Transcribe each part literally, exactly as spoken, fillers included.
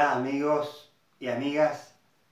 Hola amigos y amigas,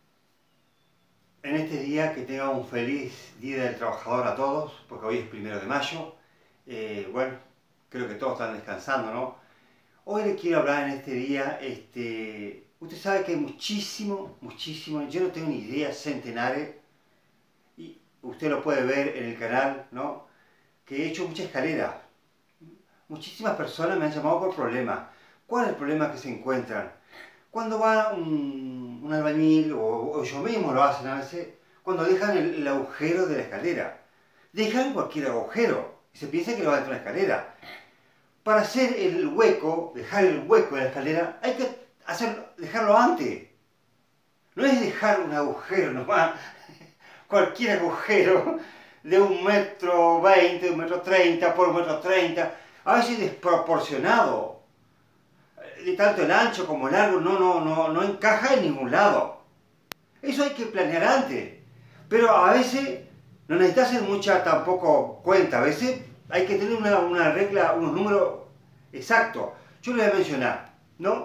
en este día que tengan un feliz Día del Trabajador a todos, porque hoy es primero de mayo, eh, bueno, creo que todos están descansando, ¿no? Hoy les quiero hablar en este día, este, usted sabe que hay muchísimo, muchísimo, yo no tengo ni idea, centenares, y usted lo puede ver en el canal, ¿no? Que he hecho muchas escaleras. Muchísimas personas me han llamado por problemas. ¿Cuál es el problema que se encuentran? Cuando va un, un albañil, o, o yo mismo lo hacen a veces, cuando dejan el, el agujero de la escalera. Dejan cualquier agujero y se piensa que lo va dentro de la escalera. Para hacer el hueco, dejar el hueco de la escalera, hay que hacer, dejarlo antes. No es dejar un agujero nomás, cualquier agujero de un metro veinte, un metro treinta por un metro treinta, a veces desproporcionado. De tanto el ancho como el largo no, no, no, no encaja en ningún lado. Eso hay que planear antes. Pero a veces no necesitas hacer mucha tampoco cuenta. A veces hay que tener una, una regla, unos números exactos. Yo les voy a mencionar, ¿no?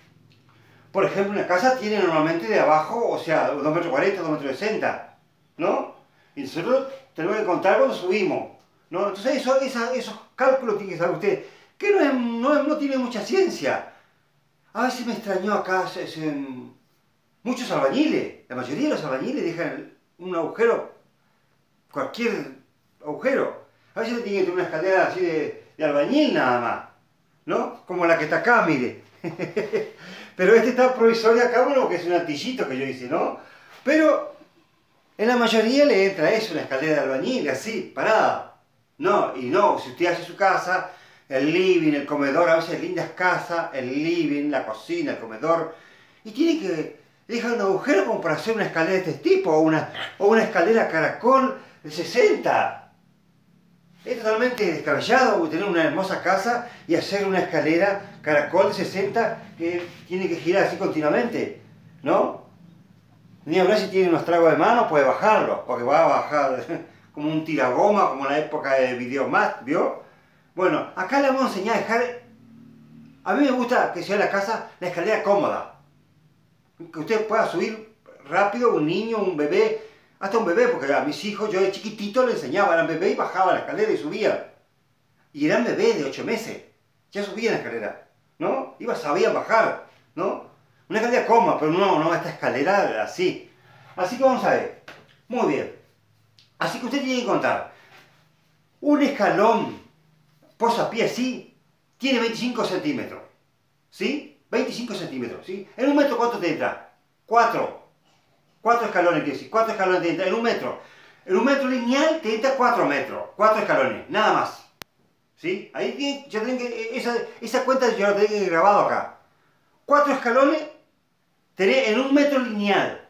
Por ejemplo, una casa tiene normalmente de abajo, o sea, dos metros cuarenta, dos metros sesenta, ¿no? Y nosotros tenemos que contar cuando subimos, ¿no? Entonces eso, esa, esos cálculos tiene que saber usted, que no, es, no, no tiene mucha ciencia. A veces me extrañó acá, se, se, muchos albañiles, la mayoría de los albañiles dejan un agujero, cualquier agujero. A veces tienen que tener una escalera así de, de albañil nada más, ¿no? Como la que está acá, mire. Pero este está provisorio acá, bueno, que es un antillito que yo hice, ¿no? Pero en la mayoría le entra eso, una escalera de albañil, así, parada. No, y no, si usted hace su casa, el living, el comedor, a veces lindas casas, el living, la cocina, el comedor, y tiene que dejar un agujero como para hacer una escalera de este tipo, o una, o una escalera caracol de sesenta. Es totalmente descabellado tener una hermosa casa y hacer una escalera caracol de sesenta que tiene que girar así continuamente, ¿no? Ni hablar si tiene unos tragos de mano, puede bajarlo, porque va a bajar como un tiragoma, como en la época de Videomat, ¿vio? Bueno, acá le vamos a enseñar a dejar, a mí me gusta que sea la casa la escalera cómoda, que usted pueda subir rápido, un niño, un bebé, hasta un bebé, porque a mis hijos yo de chiquitito le enseñaba, eran bebé y bajaba la escalera y subía. Y eran bebés de ocho meses, ya subían la escalera, ¿no? Iba, sabían bajar, ¿no? Una escalera cómoda, pero no, no esta escalera así. Así que vamos a ver, muy bien. Así que usted tiene que contar, un escalón posapié así, tiene veinticinco centímetros, ¿sí? veinticinco centímetros, ¿sí? En un metro, ¿cuánto te entra? cuatro. cuatro escalones, quiere decir, cuatro escalones te entra en un metro. En un metro lineal te entra cuatro metros, cuatro escalones, nada más. ¿Sí? Ahí ya tienen que, esa, esa cuenta yo la tengo grabado acá. cuatro escalones tenés en un metro lineal.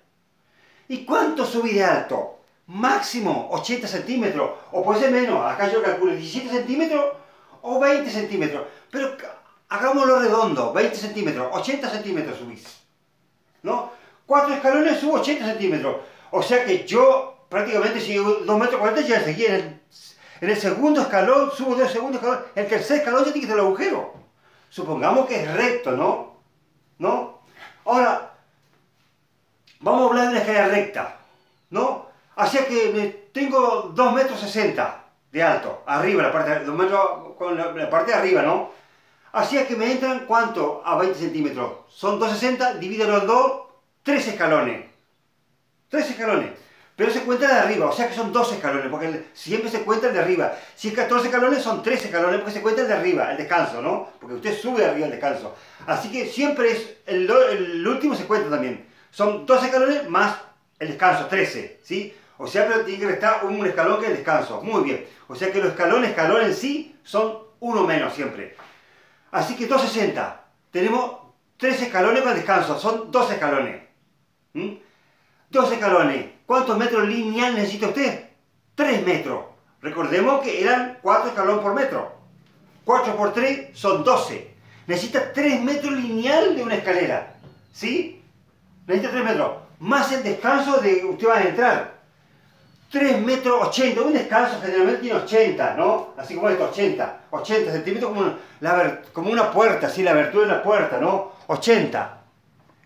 ¿Y cuánto subí de alto? Máximo ochenta centímetros, o puede ser menos, acá yo calculo diecisiete centímetros o veinte centímetros, pero hagámoslo redondo, veinte centímetros, ochenta centímetros subís, ¿no? Cuatro escalones subo ochenta centímetros, o sea que yo prácticamente si dos metros cuarenta ya seguí en el, en el segundo escalón, subo dos segundos escalón, el tercer escalón ya tiene que ser el agujero. Supongamos que es recto, ¿no? ¿No? Ahora, vamos a hablar de una escalera recta, ¿no? Así que tengo dos metros sesenta de alto, arriba, la parte, dos metros con la, la parte de arriba, ¿no? Así que me entran, ¿cuánto? A veinte centímetros. Son doscientos sesenta, divídelo en dos, tres escalones. tres escalones. Pero se cuenta de arriba, o sea que son dos escalones, porque siempre se cuenta el de arriba. Si es catorce escalones, son tres escalones, porque se cuenta el de arriba, el descanso, ¿no? Porque usted sube arriba el descanso. Así que siempre es, el, el último se cuenta también. Son dos escalones más el descanso, trece, ¿sí? O sea, pero tiene que restar un escalón que es el descanso. Muy bien. O sea que los escalones, escalón en sí, son uno menos siempre. Así que doscientos sesenta. Tenemos tres escalones con el descanso. Son dos escalones. ¿Mm? Dos escalones. ¿Cuántos metros lineal necesita usted? tres metros. Recordemos que eran cuatro escalones por metro. cuatro por tres son doce. Necesita tres metros lineal de una escalera. ¿Sí? Necesita tres metros. Más el descanso de que usted va a entrar. tres metros ochenta, un descanso generalmente tiene ochenta, ¿no? Así como esto, ochenta, centímetros como una, la, como una puerta, así la abertura de una puerta, ¿no? ochenta.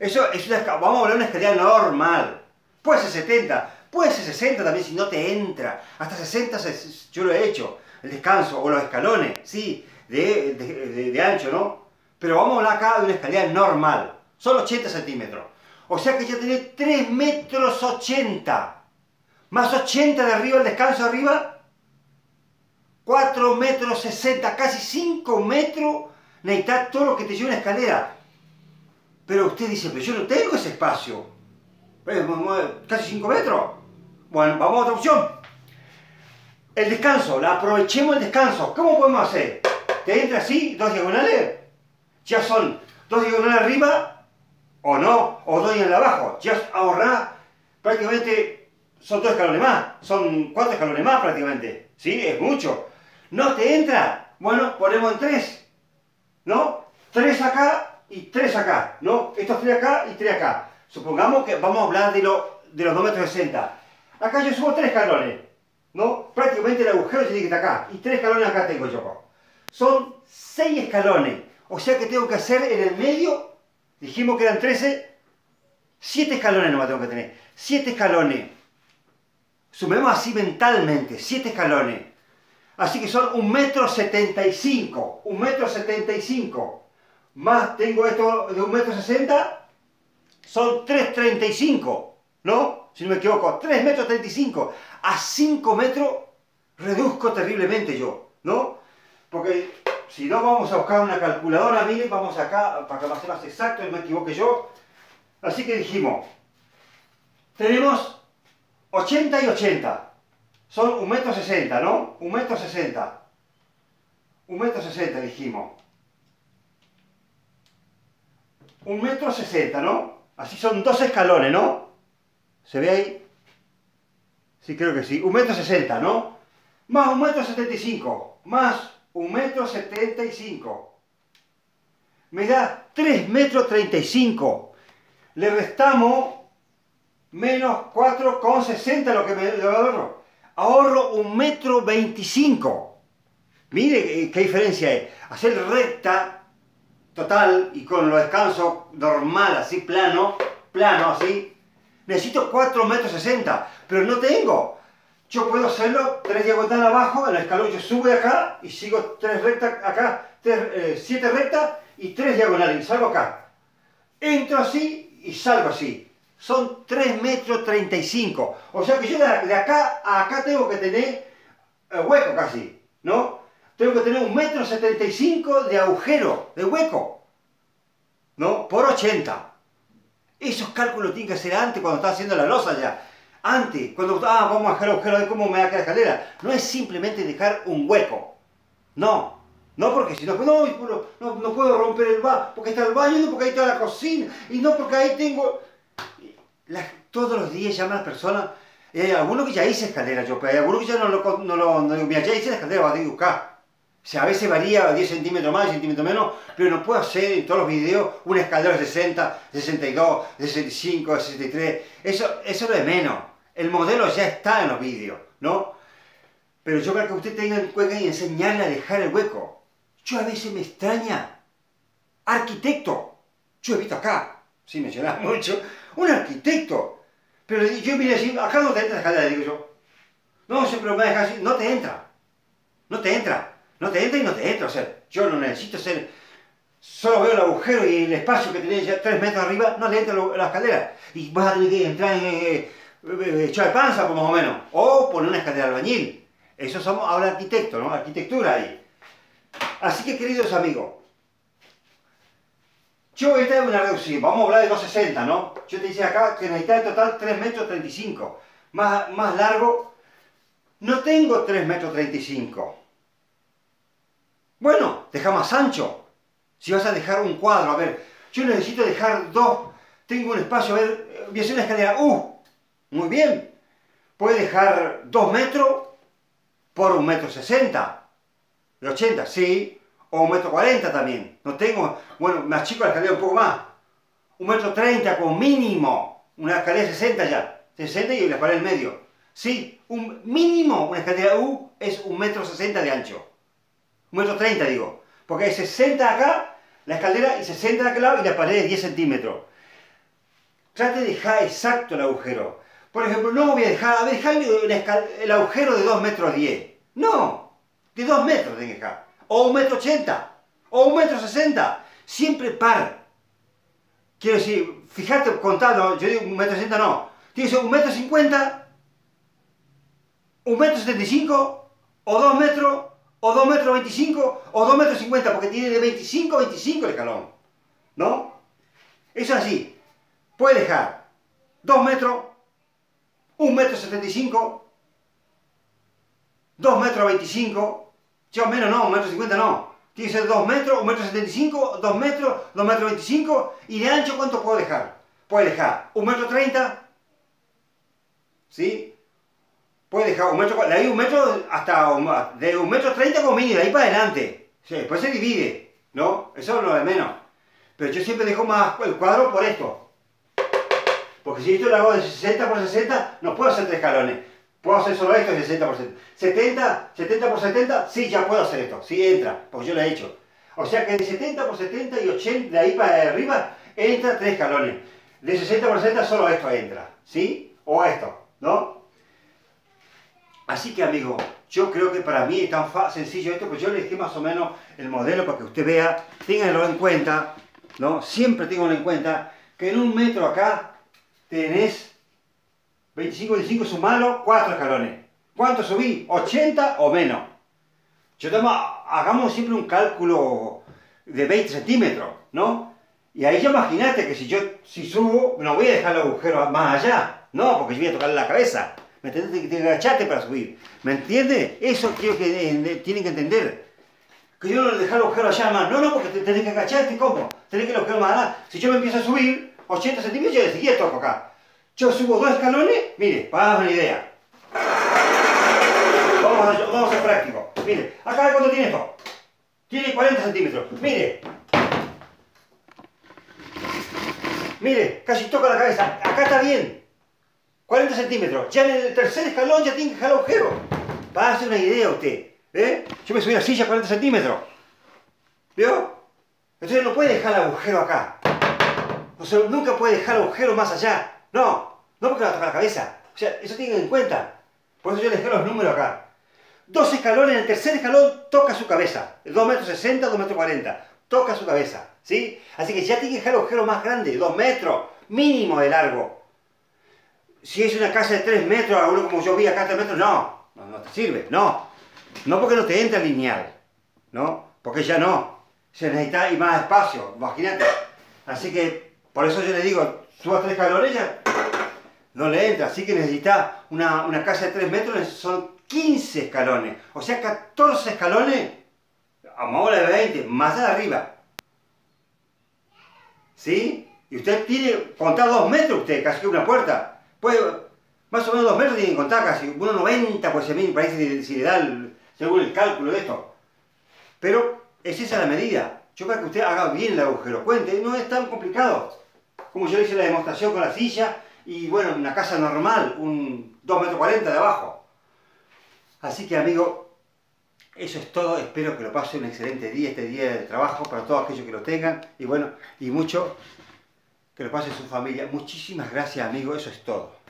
Eso es una, vamos a hablar de una escalera normal. Puede ser setenta, puede ser sesenta también si no te entra. Hasta sesenta yo lo he hecho. El descanso o los escalones, sí, de, de, de, de ancho, ¿no? Pero vamos a hablar acá de una escalera normal. Solo ochenta centímetros. O sea que ya tenés tres metros ochenta. Más ochenta de arriba, el descanso arriba. cuatro metros sesenta, casi cinco metros. Necesitas todo lo que te lleva una escalera. Pero usted dice, pero yo no tengo ese espacio. Casi cinco metros. Bueno, vamos a otra opción. El descanso, la aprovechemos el descanso. ¿Cómo podemos hacer? Te entra así, dos diagonales. Ya son dos diagonales arriba, o no, o dos diagonales abajo. Ya ahorrás prácticamente, son dos escalones más. Son cuatro escalones más prácticamente. ¿Sí? Es mucho. ¿No te entra? Bueno, ponemos en tres. ¿No? Tres acá y tres acá. ¿No? Estos tres acá y tres acá. Supongamos que vamos a hablar de, lo, de los dos metros sesenta. Acá yo subo tres escalones. ¿No? Prácticamente el agujero tiene que estar acá. Y tres escalones acá tengo yo. Son seis escalones. O sea que tengo que hacer en el medio, dijimos que eran trece, siete escalones nomás tengo que tener. siete escalones. Sumemos así mentalmente, siete escalones. Así que son un metro setenta y cinco. un metro setenta y cinco. Más tengo esto de un metro sesenta. Son tres treinta y cinco. ¿No? Si no me equivoco. tres metros treinta y cinco. A cinco metros reduzco terriblemente yo. ¿No? Porque si no vamos a buscar una calculadora, miren, vamos acá para que va a ser más exacto, no me equivoque yo. Así que dijimos, tenemos ochenta y ochenta. Son un metro sesenta, ¿no? un metro sesenta. un metro sesenta dijimos. un metro sesenta, ¿no? Así son dos escalones, ¿no? ¿Se ve ahí? Sí, creo que sí. un metro sesenta, ¿no? Más un metro setenta y cinco. Más un metro setenta y cinco. Me da tres metros treinta y cinco. Le restamos menos cuatro coma sesenta lo que me ahorro. Ahorro un metro veinticinco. Mire qué diferencia es. Hacer recta total y con los descansos normal, así plano, plano así. Necesito cuatro metros sesenta, pero no tengo. Yo puedo hacerlo tres diagonales abajo, en el escalón yo subo de acá y sigo tres rectas acá, tres, eh, siete rectas y tres diagonales y salgo acá. Entro así y salgo así. Son tres metros treinta y cinco. O sea que yo de, de acá a acá tengo que tener eh, hueco casi, ¿no? Tengo que tener un metro setenta y cinco de agujero, de hueco, ¿no? Por ochenta. Esos cálculos tienen que hacer antes cuando está haciendo la losa ya. Antes, cuando ah, vamos a dejar el agujero de cómo me va a quedar la escalera. No es simplemente dejar un hueco. No. No porque si no, no, no, no puedo romper el baño, porque está el baño, no porque ahí está la cocina, y no porque ahí tengo... La, todos los días llaman a las personas, hay algunos que ya hice escalera yo, pero hay algunos que ya no lo, no lo, no, mira, ya hice la escalera, voy a tener que buscar. O sea, a veces varía diez centímetros más, diez centímetros menos, pero no puedo hacer en todos los videos una escalera de sesenta, sesenta y dos, sesenta y cinco, sesenta y tres, eso, eso es lo de menos. El modelo ya está en los vídeos, ¿no? Pero yo creo que usted tenga en cuenta y enseñarle a dejar el hueco. Yo a veces me extraña. Arquitecto. Yo he visto acá, sí me llena mucho, un arquitecto. Pero yo mire así, acá no te entra la escalera, digo yo. No, siempre me deja así, no te entra. No te entra. No te entra y no te entra. O sea, yo no necesito ser... Solo veo el agujero y el espacio que tenés ya tres metros arriba, no le entra la escalera. Y vas a tener que entrar en... Eh, echar de panza, pues, más o menos. O poner una escalera de albañil. Eso somos ahora arquitectos, ¿no? Arquitectura ahí. Así que, queridos amigos, yo esta es una reducción. Vamos a hablar de dos sesenta, ¿no? Yo te decía acá que necesita en total tres metros treinta y cinco. Más, más largo, no tengo tres metros treinta y cinco. Bueno, deja más ancho. Si vas a dejar un cuadro, a ver, yo necesito dejar dos. Tengo un espacio, a ver, voy a hacer una escalera U. Muy bien. Puede dejar dos metros por un metro sesenta. De ochenta, sí. O un metro cuarenta también. No tengo, bueno, me achico la escalera un poco más. Un metro treinta como mínimo. Una escalera sesenta ya. sesenta y la pared en medio. Sí, un mínimo, una escalera U es un metro sesenta de ancho. Un metro treinta digo. Porque hay sesenta acá, la escalera, y sesenta de aquel lado y la pared es diez centímetros. trate de dejar exacto el agujero. Por ejemplo, no voy a dejar, a dejar el, el agujero de dos metros diez. No, de dos metros tengo que dejar. O un metro ochenta, o un metro sesenta. Siempre par. Quiero decir, fíjate contando, yo digo un metro sesenta no. Tiene que ser un metro cincuenta, un metro setenta y cinco, o dos metros, o dos metros veinticinco, o dos metros cincuenta, porque tiene de veinticinco a veinticinco el escalón. ¿No? Eso es así. Puede dejar dos metros, un metro setenta y cinco, dos metros veinticinco, ya o menos no, un metro cincuenta no. Tiene que ser dos metros, un metro setenta y cinco, dos metros, dos metros veinticinco, y de ancho ¿cuánto puedo dejar? Puede dejar un metro treinta, ¿sí? Puede dejar un metro, de ahí un metro hasta un, de un metro treinta como mínimo, de ahí para adelante. Sí, después se divide, ¿no? Eso es lo de menos. Pero yo siempre dejo más el cuadro por esto. Porque si esto lo hago de sesenta por sesenta, no puedo hacer tres escalones. Puedo hacer solo esto de sesenta por setenta. setenta, setenta por setenta, sí, ya puedo hacer esto. Sí, entra, porque yo lo he hecho. O sea que de setenta por setenta y ochenta, de ahí para arriba, entra tres escalones. De sesenta por sesenta, solo esto entra. ¿Sí? O esto, ¿no? Así que, amigo, yo creo que para mí es tan sencillo esto, pues yo le dejé más o menos el modelo para que usted vea, ténganlo en cuenta, ¿no? Siempre ténganlo en cuenta que en un metro acá tenés veinticinco, veinticinco, sumalo, cuatro escalones. ¿Cuánto subí? ¿ochenta o menos? Yo tomo, hagamos siempre un cálculo de veinte centímetros, ¿no? Y ahí ya imagínate que si yo si subo, no voy a dejar el agujero más allá, no, porque yo voy a tocarle la cabeza. ¿Me entiendes? Tienes que agacharte para subir. ¿Me entiendes? Eso quiero que eh, tienen que entender. Que yo no le dejar el agujero allá más. No, no, porque te, tenés que agacharte, ¿cómo? Tenés que el agujero más allá. Si yo me empiezo a subir ochenta centímetros, yo de seguida toco acá. Yo subo dos escalones, mire, para dar una idea. Vamos a, vamos a ser prácticos. Mire, acá ¿cuánto tiene esto? Tiene cuarenta centímetros. Mire. Mire, casi toca la cabeza. Acá está bien. cuarenta centímetros. Ya en el tercer escalón ya tiene que dejar el agujero. Para darse una idea usted. ¿Eh? Yo me subí a la silla a cuarenta centímetros. ¿Vio? Entonces no puede dejar el agujero acá. O sea, nunca puede dejar el agujero más allá. No, no porque le va a tocar la cabeza. O sea, eso tienen en cuenta. Por eso yo dejé los números acá. Dos escalones, en el tercer escalón toca su cabeza. dos metros sesenta, dos metros cuarenta. Toca su cabeza, ¿sí? Así que ya tiene que dejar el agujero más grande, dos metros, mínimo de largo. Si es una casa de tres metros, uno como yo vi acá, tres metros, no. No, no te sirve, no. No porque no te entra lineal, ¿no? Porque ya no. Se necesita y más espacio, imagínate. Así que, por eso yo le digo, suba tres escalones ya no le entra. Así que necesita una, una casa de tres metros, son quince escalones. O sea, catorce escalones, a modo de veinte, más de arriba. ¿Sí? Y usted tiene, contar dos metros usted, casi que una puerta. Puede, más o menos dos metros tiene que contar casi, uno noventa, pues a mí me parece si le da el, según el cálculo de esto. Pero es esa la medida. Yo para que usted haga bien el agujero, cuente, no es tan complicado. Como yo hice la demostración con la silla y bueno, una casa normal, un dos metros cuarenta de abajo. Así que amigo, eso es todo. Espero que lo pase un excelente día, este día de trabajo, para todos aquellos que lo tengan. Y bueno, y mucho que lo pase su familia. Muchísimas gracias amigo, eso es todo.